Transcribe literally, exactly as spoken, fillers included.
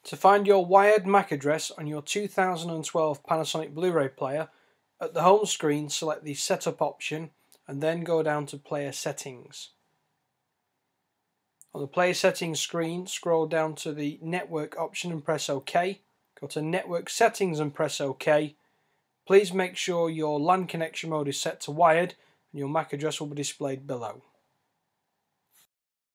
To find your wired M A C address on your two thousand twelve Panasonic Blu-ray player, at the home screen select the Setup option and then go down to Player Settings. On the Player Settings screen, scroll down to the Network option and press OK. Go to Network Settings and press OK. Please make sure your LAN connection mode is set to wired and your M A C address will be displayed below.